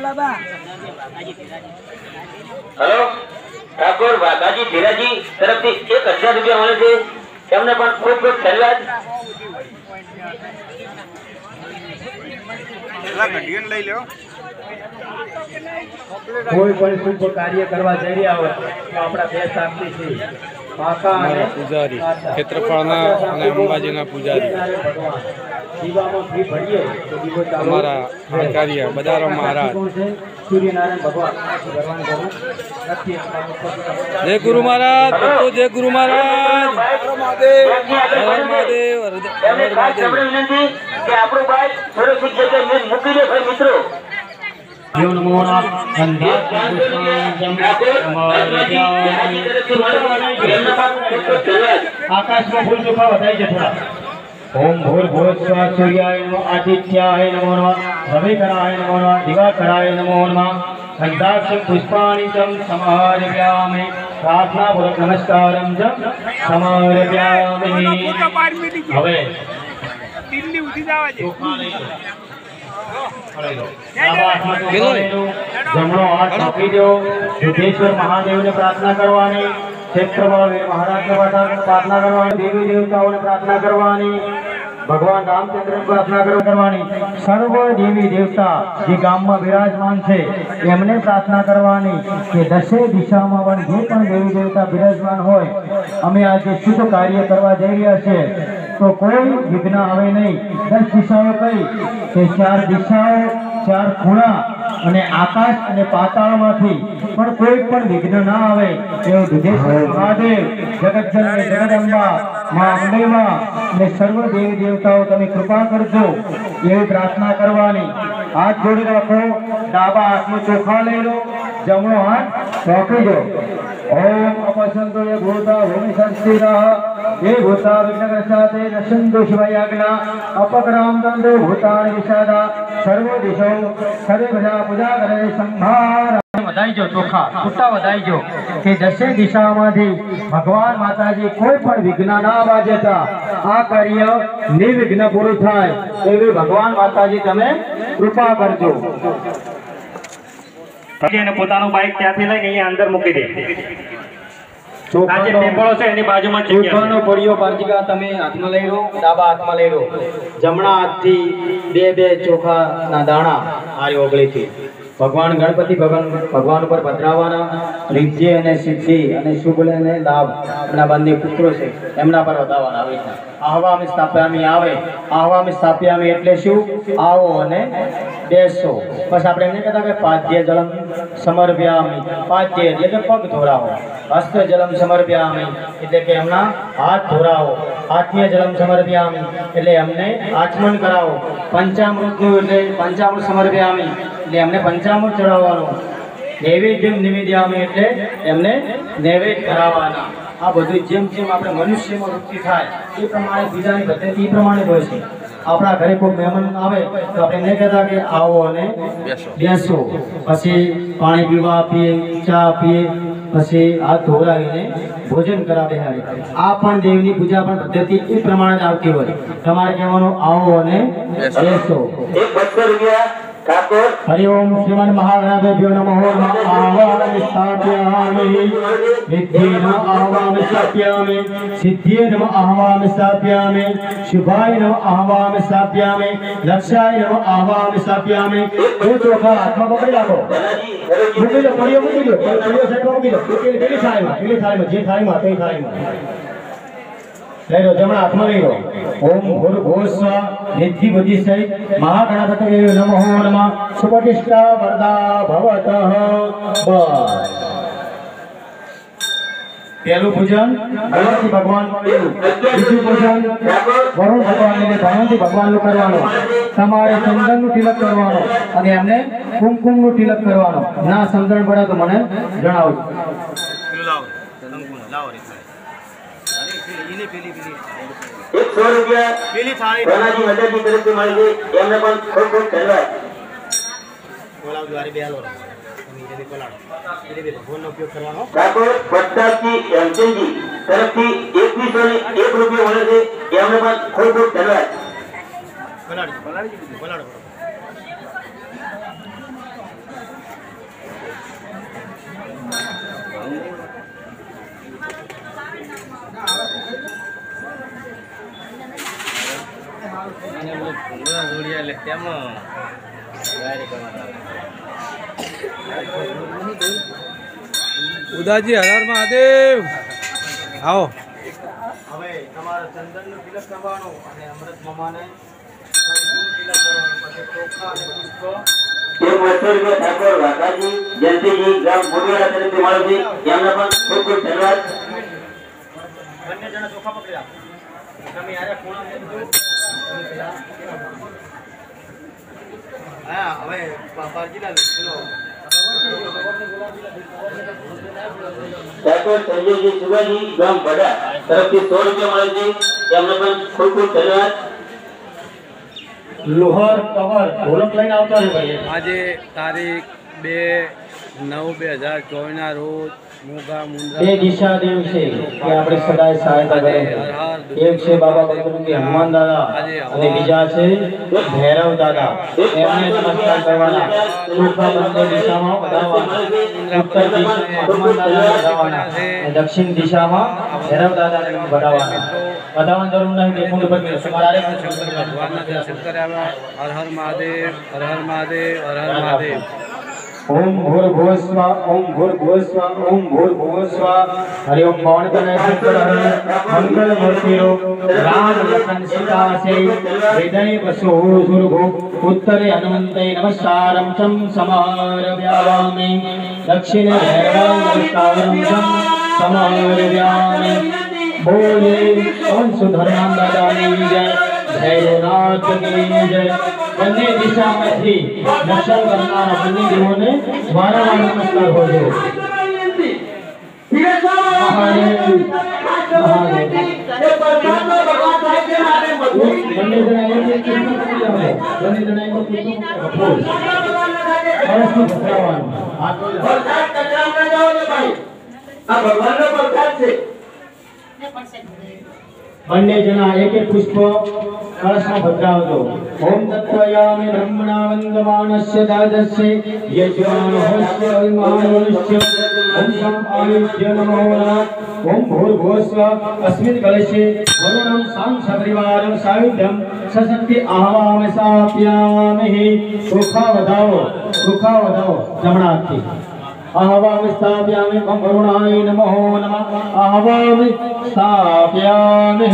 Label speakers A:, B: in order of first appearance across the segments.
A: Hello Thakur वाघाजी धीराजी तरफ से 1000 रुपया મળે છે તમને પણ ખૂબ ખૂબ ધન્યવાદ
B: લઈ લ્યો
C: કોઈ પણ શુભ કાર્ય કરવા જઈ રહ્યા હોય તો આપણા બે સાક્ષી છે કાકા અને
D: પૂજારી ક્ષેત્રફળના અને અંબાજીના પૂજારી
C: દીવામાં ઘી ભરીએ તો દીવો ચાલુ
D: અમારા આચાર્ય બદારામ મહારાજ
C: સૂર્યનારાયણ ભગવાન ભગવાન ભગવાન
D: જય ગુરુ મહારાજ ભક્તો જય ગુરુ મહારાજ હર મહાદેવ
A: વિનંતી કે આપણો ભાઈ સુરક્ષિત જગ્યાએ મૂકી દે ભાઈ મિત્રો
C: દેવ નમો આકાશમાં ફૂલ ચોખા વધાય છે થોડા ओम भूर्भुवस्सुः सूर्याय नमो आदित्याय नमो नमः रविकराय नमो नमः दिवाकराय नमो नमः संदाक्षं पुष्पाणि च समारभ्यामि प्रार्थनापूर्वक नमस्कारं च समारभ्यामि હવે દિલ્હી ઉઠી જવા છે જમણો હાથ મૂકી દો સિદ્ધેશ્વર મહાદેવને પ્રાર્થના કરવાની क्षेत्रफल महाराज प्रार्थना करवानी देवी देवताओं ने प्रार्थना करवानी भगवान रामचंद्र ने प्रार्थना करवानी सर्व देवी देवता जे गाम में विराजमान है एमने प्रार्थना करवानी कि दशे दिशा में पण जे पण देवी देवता विराजमान होय अमे आज शुभ कार्य करवा जई रह्या छे तो कोई विघ्न आवे नहीं 10 दिशाओं कई के 4 दिशाओं 4 खूणा અને આકાશ અને પાતાળમાંથી પણ કોઈ પણ વિઘ્ન ના આવે એવો દુધેશ્વર મહાદેવ જગતજનની જગદંબા માં અંબેમાં અને સર્વ દેવી દેવતાઓ તમે કૃપા કરજો એવી પ્રાર્થના કરવાની હાથ જોડી રાખો ડાબા હાથમાં ચોખા લઈ લો જમણો હાથ રાખી દો ओम अपसंतो ये भूता भूमि संस्थितः ये भूता विघ्नग्रस्ताते नशन्तु शिवयाज्ञा अपक्राम दंडो भूतानि विषादा सर्व दिशो सर्वे प्रजा पूजा करे संभार વધાઈ જો ચોખા છૂટા વધાઈ જો કે દસે દિશામાંથી ભગવાન માતાજી કોઈ પણ વિઘ્ન ના આવવા દેતા આ કાર્ય નિર્વિઘ્ન પૂરું થાય એવી ભગવાન માતાજી તમે કૃપા કરજો
E: અને પોતાનું બાઈક ત્યાંથી લઈને અહીંયા અંદર મૂકી દે ચોખાનો પેપળો છે એની બાજુમાં
C: ચોખાનો પડિયો પારજીકા તમે હાથમાં લઈ લો ડાબા હાથમાં લઈ લો જમણા હાથથી બે ચોખાના દાણા આરી ઓગળીથી ભગવાન ગણપતિ ભગવાન ઉપર પધરાવવાના રિદ્ધિ અને સિદ્ધિ અને શુભ અને લાભ એમના બંને પુત્રો છે એમના પર વધાવવાના આવી છે આહવામિ સ્થાપ્યામિ આવે આહવામિ સ્થાપ્યામિ એટલે શું આવો અને બેસો બસ આપણે એમને કહેતા કે પાદ્ય જલમ સમર્પ્યામિ પાદ્ય એટલે કે પગ ધોરાવો હસ્ત જલમ સમર્પ્યામિ એટલે કે એમના હાથ ધોરાવો આત્મીય જલમ સમર્પ્યામિ એટલે એમને આચમન કરાવો પંચામૃતનું એટલે પંચામૃત સમર્પ્યામિ એટલે એમને પંચામૃત ચડાવવાનું નૈવેદ્યમ નિવેદ્યામિ એટલે એમને નૈવેદ્ય કરાવવાના આ બધું જેમ જેમ આપણે મનુષ્યમાં વૃત્તિ થાય એ પ્રમાણે બીજાની પદ્ધતિ એ પ્રમાણે હોય છે આપણા ઘરે કોઈ મહેમાન આવે તો આપણે એમને કહેતા કે આવો અને બેસો પછી પાણી પીવા આપીએ ચા આપીએ પછી હાથ ધોવડાવીને ભોજન કરાવે આ પણ દેવની પૂજા પણ પદ્ધતિ એ પ્રમાણે જ આવતી હોય તમારે કહેવાનું આવો અને બેસો हरि ओम श्रीमन महागणपतिभ्यो नमः आवाहयामि स्थापयामि विद्ये नमः आवाहयामि स्थापयामि सिद्धिये नमः आवाहयामि स्थापयामि शुभाय नमः आवाहयामि स्थापयामि लक्षाय नमः आवाहयामि स्थापयामि ये चोखा हाथમાં પકડી રાખો મૂકી દો પડિયો મૂકી દો પડિયો સાઈડમાં મૂકી દો પેલી થાળીમાં જે થાળીમાં તે થાળીમાં લઈ લો જમણા હાથમાં લઈ લો ઓમ ભૂર્ભુવસ્સુઃ નિધિ બુદ્ધિ સહિત મહાગણપતये નમઃ નમઃ સુપ્રતિષ્ઠા વરદા ભવતઃ બસ પહેલું પૂજન ગણપતિ ભગવાન બીજું પૂજન વરુણ ભગવાન એટલે ધન્વંતરી ભગવાનનું કરવાનું તમારે ચંદનનું તિલક કરવાનો અને એમને કુમકુમનું તિલક કરવાનો ના સમજણ પડે તો મને જણાવજો
A: रुपया मदद की तरफ से मળી ગઈ એમને પણ ખૂબ ખૂબ ધન્યવાદ ઠાકોર પ્રતાપજી હેમચંદજી તરફથી 2101 રૂપિયા મળે છે એમને પણ ખૂબ ખૂબ ધન્યવાદ
D: ઉદાજી હર હર મહાદેવ આવો
C: હવે તમારા ચંદનનું તિલક કરવાનું અને અમૃત મામાને તિલક કરવાનું, પછી ચોખા અને પુષ્પ.
A: ઠાકોર વાઘાજી જયંતિજી ગામ મોટીવાડા તરફથી મળે છે. એમને પણ ખૂબ ખૂબ ધન્યવાદ.
C: બંને જણા ચોખા પકડી રાખો. તમે યારે ખૂણા લેજો. હા, હવે પારજીલા લો.
A: ઠાકોર સંજયજી સુગાજી ગામ ભડા તરફથી 100 રૂપિયા મળે છે. એમને પણ ખૂબ ખૂબ ધન્યવાદ.
C: લોહર કવર ઢોલક લઈને આવતા રહે ભાઈ.
D: આજે તારીખ 2/9/2024 ના રોજ મોગા મુંદ્રા
C: એ દિશા દેવ છે કે આપણે સદાય સહાયતા કરે. એક છે બાબા બજરંગી હનુમાન દાદા અને બીજા છે ભૈરવ દાદા. એમને નમસ્કાર કરવાના. ચોખા બંને દિશામાં વધારવાના. ઉત્તર દિશામાં હનુમાન દાદાને વધારવાના અને દક્ષિણ દિશામાં ભૈરવ દાદાને વધારવાના. વધારવાની જરૂર નહીં. દેખું તો પછી તમારે
D: ભગવાનના દર્શન કર્યા. હર હર મહાદેવ, હર હર મહાદેવ, હર હર મહાદેવ.
C: ओम भूर्भुवः स्वः ओम भूर्भुवः स्वः ओम भूर्भुवः स्वः हरि ओम पवन तनय शंकर मंगल मूर्ति राम लखन सीता से हृदय वसु सुरभु उत्तरे हनुमते नमस्कारं चं समारभयामि दक्षिणे भैरवाय नमस्कारं चं समारभयामि बोले ओम सुधर्मां दादानी जय भैरवनाथ की जय. બંને દિશામાંથી દર્શન કરનારા બંને દેવોને વારંવાર નમસ્કાર હોજો. મહાદેવ મહાદેવ. બંને જણા એક બંને જણા એક ફૂલ પરસ્પર ભદ્રાવાનું.
A: આ ભગવાનનો પ્રસાદ છે.
C: બંને જણા એક એક પુષ્પ કળશમાં ભદ્રાવજો. ઓમ તત્વયામિ બ્રહ્મણા વંદમાનસ્ય દાદસ્ય યજ્ઞાનોસ્ય અવિમાનોસ્ય ઓમ શમ આયુષ્ય નમો નમઃ. ઓમ ભૂર્ભુવસ્વ અસ્મિન કળશે વરુણં સાં સપરિવારં સાયુધ્યં સશક્તિ આહવામિ સ્થાપયામિ. ચોખા વધાવો જમણા હાથથી. आह्वामि स्थापयामि ओम वरुणाय नमो नमः. आह्वामि स्थापयामि.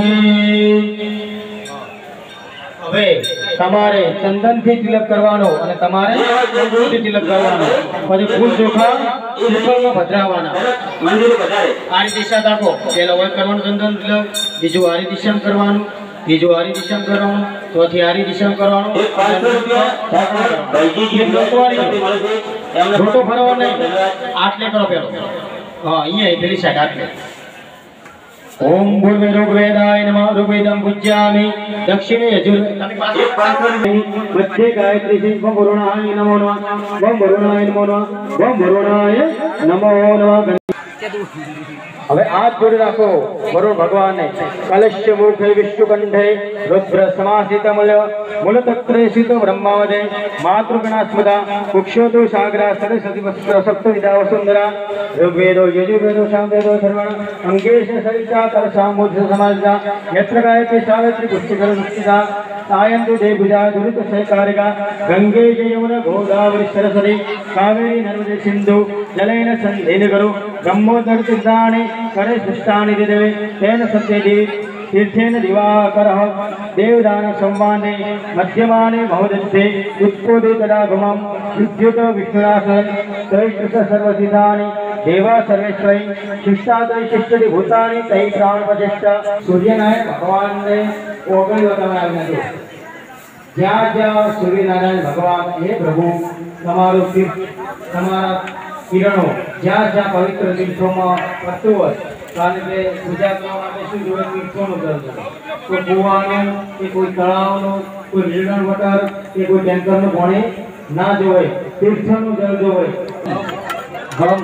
C: હવે તમારે ચંદનથી તિલક કરવાનો અને તમારે ફૂલથી તિલક કરવાનો. પછી ફૂલ ચોખા શ્રીફળમાં ભદ્રાવવાના.
A: મંદિરે પધારે.
C: આરી દિશા રાખો. પહેલા હોય કરવાનું ચંદન તિલક, બીજું આરી દિશામાં કરવાનું, ત્રીજું આરી દિશામાં કરવાનું, ચોથી આરી દિશામાં કરવાનું.
A: 500 રૂપિયા ઠાકોર ભાઈજી તરફથી મળે છે. એમને
C: રોટો ફરવા નહીં. આટલે કરો પેલો. હા, અહીંયા પેલી સાઈડ આટલે. ઓમ ભૂર્વે ઋગ્વેદાય નમઃ. ઋગ્વેદં પૂજ્યામિ. દક્ષિણે યજુર્વેદ. મધ્ય ગાયત્રી છે. ઓમ વરુણાય નમો નમઃ. ઓમ વરુણાય નમો નમઃ. ઓમ વરુણાય નમો નમઃ. હવે હાથ જોડી રાખો વરુણ ભગવાનને. કલશ્ય મુખે વિષ્ણુકંઠે રુદ્ર સમાસિત મૂલતત્રે સ્થિત બ્રહ્માવદે માતૃગણાસ્મદા કુક્ષોતો સાગરા સરસ્વતી સપ્તવિધા વસુંધરા ઋગ્વેદો યજુર્વેદો સામવેદો ધર્મણ અંગેશ સરિતા કરસામુદ્ર સમાજના યત્ર ગાયત્રી સાવિત્રી પુષ્ટિકર મુક્તિદા સાયંતુ દેભુજા દુરિત સહકારિકા ગંગે યમુના ગોદાવરી સરસ્વતી કાવેરી નર્મદે સિંધુ જલેન સંધિન કરું બ્રહ્મોદર તીર્થાણી કરે સૃષ્ટાની દેવે તેન સત્યજી तीर्थेन दिवाकरः देवदान संवादे मध्यमाने महोदध्ये उत्पोदितदागमं विद्युत विष्णुनाथन त्रैष्ठ सर्वसिद्धानि देवा सर्वेश्वरी शिष्टादि शिष्टि भूतानि तै प्राण प्रतिष्ठा सूर्यनारायण भगवान ने ओगणी बताया है. ज्या ज्या सूर्यनारायण भगवान हे प्रभु તમારું તમારા કિરણો જ્યાં જ્યાં પવિત્ર તીર્થોમાં પડતું હોય, કારણ કે પૂજા કરવા માટે શું જોઈએ? તીર્થોનું જળ જોઈએ. કોઈ કૂવાનું કે કોઈ તળાવનું, કોઈ રીણણ વટર કે કોઈ ટેન્કરનું પાણી ના જોવે, તીર્થનું જળ જોવે.
A: હેલો,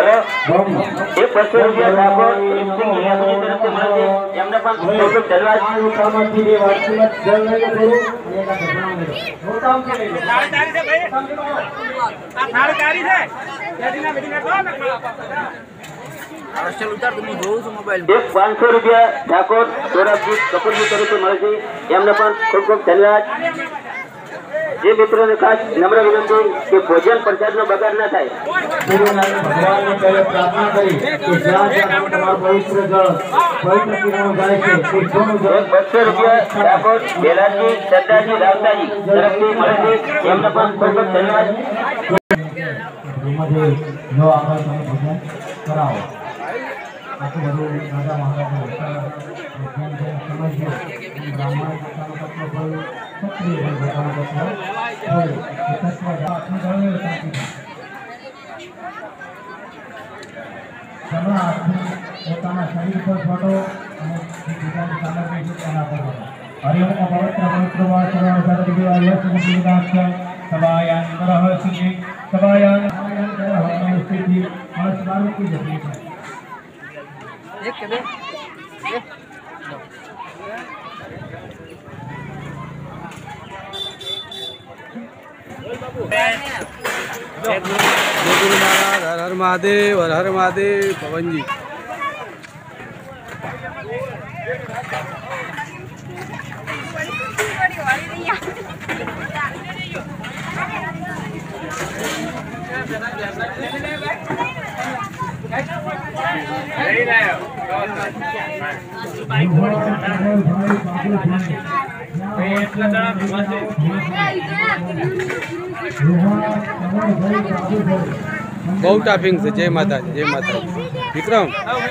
A: 200 રૂપિયા ઠાકોર ઇન્સિંગ હિયાસની તરફથી મળે છે. એમને પણ ખૂબ ખૂબ ધન્યવાદ.
C: કામથી બે વાટકીમાં જળ લઈ લો થોડું અને એક આ ઢગલામાં લઈ લો. મોટામથી લઈ લો.
A: એક 500 રૂપિયા ઠાકોર સૌરભજી કપૂરજી તરફથી મળે છે. એમને પણ ખૂબ ખૂબ ધન્યવાદ. જે મિત્રોને ખાસ નમ્ર વિનંતી કે ભોજન પ્રસાદનો બગાડ ન થાય.
C: ભગવાનને પહેલે પ્રાર્થના કરી કે જ્યાં જ્યાં તમારું પવિત્ર જળ પવિત્ર પીવાનું જાય છે તે સોનું જળ
A: 200 રૂપિયા ઠાકોર બેલાજી સરદારજી રાવતાજી તરફથી મળે છે. એમને પણ ખૂબ ખૂબ ધન્યવાદ.
C: જો આગળ તમે ભજન કરાવો આટલું બધું રાજા મહારાજનું સમજ્યો બ્રાહ્મણ પોતાનો તત્વ હોય ક્ષત્રિય હોય પોતાનો તત્વ હોય એ તત્વ આટલું ગણ્યું તમે હાથથી પોતાના શરીર પર ફોટો અને બીજાની સામગ્રી છે તેના પર ફોટો હરિઓમ પવિત્ર પવિત્ર વાસના સરદ વિવાહ સુનિદાસ્ય સભાયાન કરહ સિંહ સભાયાન કરહ સ્થિતિ અસ્મારું કી જતી છે
D: जय गुरु महाराज हर हर महादेव हर हर महादेव पवन जी बहु टाफिंग से जय माता विक्रम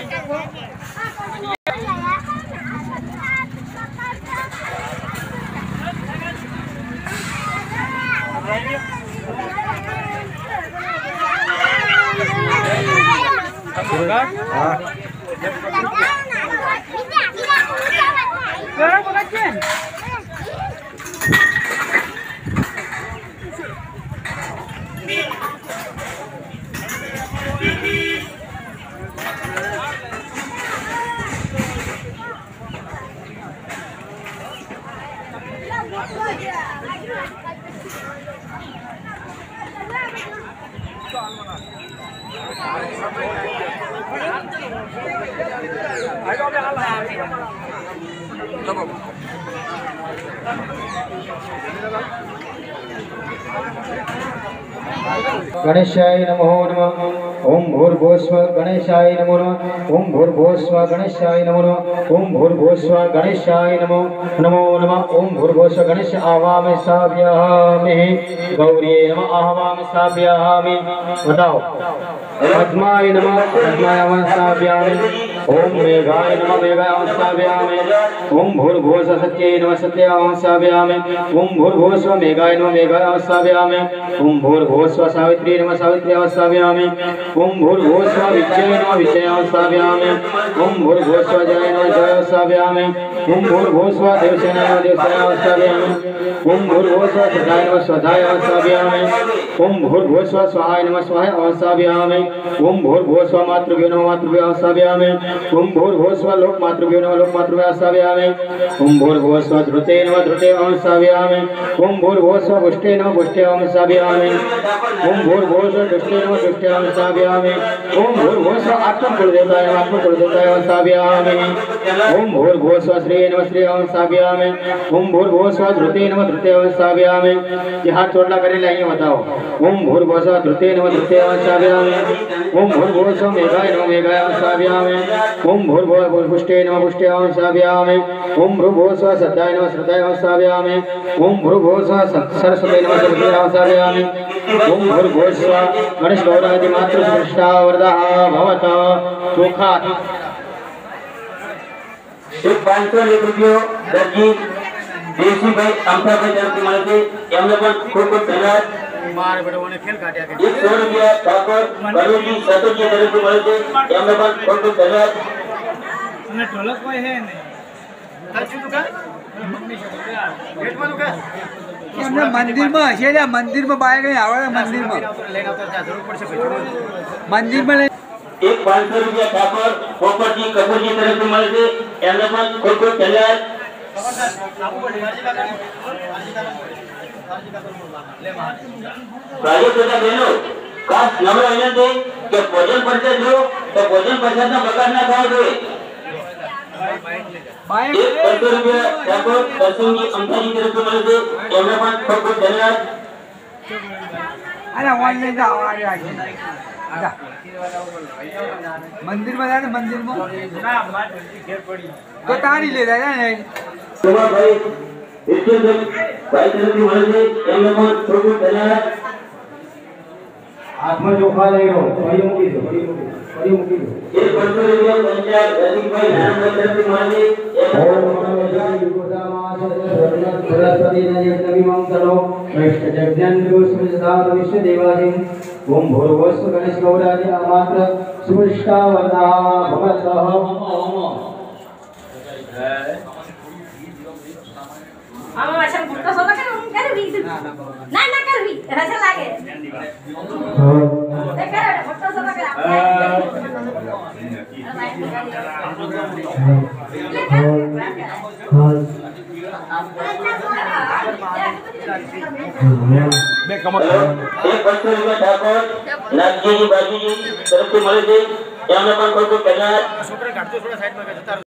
C: गणेशाय नमो नमः ओम भूर्भुवस्व गणेशाय नमो नमः ओम भूर्भुवस्व गणेशाय नमो नमः ओम भूर्भुवस्व गणेशाय नमो नमः ओम भूर्भुवस्व गणेश आवामे साव्यामे गौरी नमः आवामे साव्यामे बताओ पद्माय नमः पद्माय साव्यामे ओम मेघाय नमः मेघाय साव्यामे ओम भूर्भुवस्व सत्यै नमः सत्याय साव्यामे ओम भूर्भुवस्व मेघाय नमः मेघाय साव्यामे ओम भूर्भुवस्व सावित्री नमः सावित्री अवस्ताव्यामि ओम भूर्भुवस्व विजय नमः विजय अवस्ताव्यामि ओम भूर्भुवस्व जय नमः जय अवस्ताव्यामि ओम भूर्भुवस्व देवसेना नमः देवसेना अवस्ताव्यामि ओम भूर्भुवस्व सदाय नमः स्वधाय अवस्ताव्यामि ओम भूर्भुवस्व स्वाहाय नमः स्वाहाय अवस्ताव्यामि ओम भूर्भुवस्व मातृभ्यो नमः मातृभ्यो अवस्ताव्यामि ओम भूर्भुवस्व लोक मातृभ्यो नमः लोक मातृभ्यो अवस्ताव्यामि ओम भूर्भुवस्व धृते नमः धृते अवस्ताव्यामि ओम भूर्भुवस्व पुष्टे नमः पुष्टे अवस्ताव्यामि ओम भूर्भुवस्व दुष्टे नमः दुष्टे अवस्ताव्यामि ओम भूर्भुवस्व आत्मकुलदेवताय नमः आत्मकुलदेवताय अवस्ताव्यामि ओम भूर्भुवस्व श्री नमः श्री अवस्ताव्यामि ओम भूर्भुवस्व धृते नमः धृते अवस्ताव्यामि ये हाथ जोड़ना करे लाइए बताओ ओम भूर्भुवस्व धृते नमः धृते अवस्ताव्यामि ओम भूर्भुवस्व मेघाय नमः मेघाय अवस्ताव्यामि ओम भूर्भुवस्व पुष्टे नमः पुष्टे अवस्ताव्यामि ओम भूर्भुवस्व सदाय नमः सदाय अवस्ताव्यामि ओम भूर्भुवस्व सरस्वती नमः सरस्वती अवस्ताव्यामि ओम भूर्भुवस्व गणेश गौरादि मातृष्ठा वरदः भवता चोखा
A: 501 રૂપિયો દરજી દેવસીભાઈ અમથાભાઈ તરફથી મળે છે. એમને પણ ખૂબ ખૂબ ધન્યવાદ. 100 રૂપિયા ઠાકોર કરુજી સતુજી તરફથી મળે છે. એમને પણ ખૂબ ખૂબ ધન્યવાદ.
D: मंदिर में हसे मंदिर में बाय गए आवे मंदिर में
A: 500 રૂપિયા ઠાકોર પોપટજી કપૂરજી તરફથી મળે છે. એમને પણ ખૂબ ખૂબ ધન્યવાદ. प्राइवेट होता बहनों खास नम्र विनंती कि भोजन प्रसाद लो तो भोजन प्रसाद ना बगाड़ ना खाओ। રૂપિયા ઠાકોર દર્શનજી અમથાજી તરફથી મળે છે એમને પણ ખૂબ ખૂબ ધન્યવાદ.
B: અરે ઓનલાઈન જાઓ મંદિરમાં જાય ને મંદિરમાં તો તારી લે જાય ને
A: શોભાભાઈ ભાઈ તરફથી મળે છે એમને પણ ખૂબ ખૂબ ધન્યવાદ.
C: હાથમાં ચોખા લઈ લો ફરી મૂકી દો ફરી મૂકી દો
A: એ 500 રૂપિયા પંચાયત રસિકભાઈ નારાયણભાઈ તરફથી મળે છે
C: ઓમ નમો વિષ્ણુદામાસ સરસ્વતી નયનમિમં તનો વૈષ્ણજ્ઞાન સુસદાવ વિશ્વદેવાદિ ઓમ ભૂર્ભુવસ્સુ ગણેશ ગૌરાદિ અમાત્ર સુષ્ટાવતા ભવતઃ
F: આમાં વાસણ ભૂટકો સોલા કરે હું કરવી ના ના કરવી રસા લાગે એ કરે ભૂટકો સોલા કરે
A: એ 500 રૂપિયા ઠાકોર નાગજીજી બાજુજી તરફથી મળે છે એમને પણ ખૂબ ખૂબ ધન્યવાદ.